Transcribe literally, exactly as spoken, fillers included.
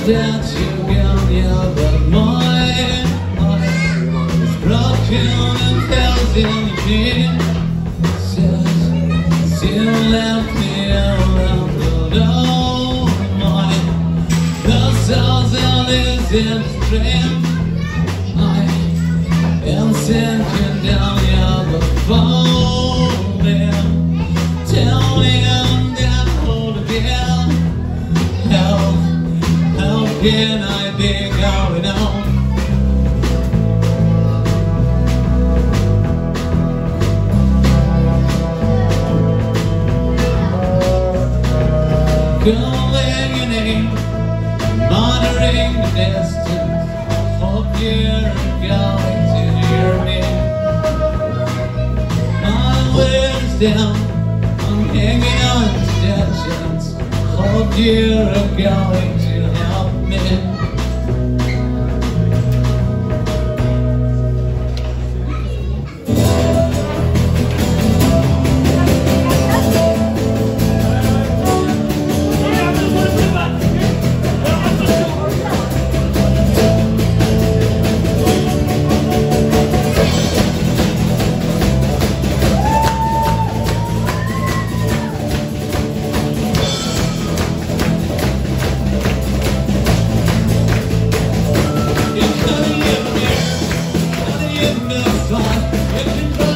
that you got yeah, but my heart is broken and held in your pieces. Still left me around the door. My the stars are losing strength. I am sinking down your phone. Tell me I'm that old again. How, how can I be going on? Calling your name, monitoring the distance. Hope you're going to hear me. My wings down, I'm hanging on to stitches. Hope you're going to help me. You can